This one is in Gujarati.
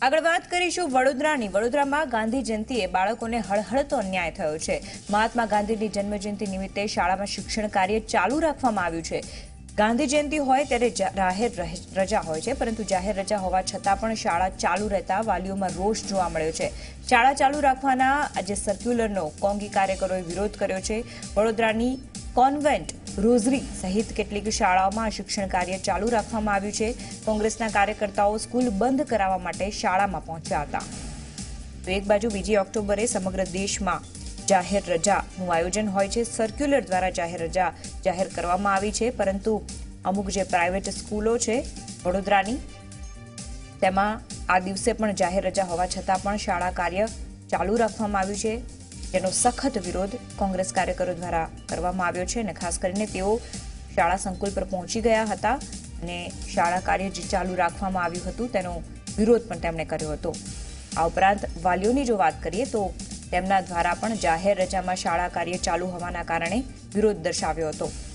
આગળ વાત કરીશું વડોદરાની। વડોદરામાં ગાંધી જયંતિએ બાળકોને હળહળતો અન્યાય થયો છે। મહાત્મા ગાંધીની જન્મજયંતિ નિમિત્તે શાળામાં શિક્ષણ કાર્ય ચાલુ રાખવામાં આવ્યું છે। ગાંધી જયંતિ હોય ત્યારે જાહેર રજા હોય છે, પરંતુ જાહેર રજા હોવા છતાં પણ શાળા ચાલુ રહેતા વાલીઓમાં રોષ જોવા મળ્યો છે। શાળા ચાલુ રાખવાના આજે સર્ક્યુલરનો કોંગી કાર્યકરોએ વિરોધ કર્યો છે। વડોદરાની કોન્વેન્ટ, રોઝરી સહિત કેટલીક શાળાઓમાં શિક્ષણ કાર્ય ચાલુ રાખવામાં આવ્યું છે। કોંગ્રેસના કાર્યકર્તાઓ સ્કૂલ બંધ કરાવવા માટે શાળામાં પહોંચ્યા હતા। તો એક બાજુ બીજી ઓક્ટોબરે સમગ્ર દેશમાં જાહેર રજાનું આયોજન હોય છે। સર્ક્યુલર દ્વારા જાહેર રજા જાહેર કરવામાં આવી છે, પરંતુ અમુક જે પ્રાઇવેટ સ્કૂલો છે વડોદરાની, તેમાં આ દિવસે પણ જાહેર રજા હોવા છતાં પણ શાળા કાર્ય ચાલુ રાખવામાં આવ્યું છે, જેનો સખત વિરોધ કોંગ્રેસ કાર્યકરો દ્વારા કરવામાં આવ્યો છે। અને ખાસ કરીને તેઓ શાળા સંકુલ પર પહોંચી ગયા હતા અને શાળા કાર્ય જે ચાલુ રાખવામાં આવ્યું હતું તેનો વિરોધ પણ તેમણે કર્યો હતો। આ ઉપરાંત વાલીઓની જો વાત કરીએ તો તેમના દ્વારા પણ જાહેર રજામાં શાળા કાર્ય ચાલુ હોવાના કારણે વિરોધ દર્શાવ્યો હતો।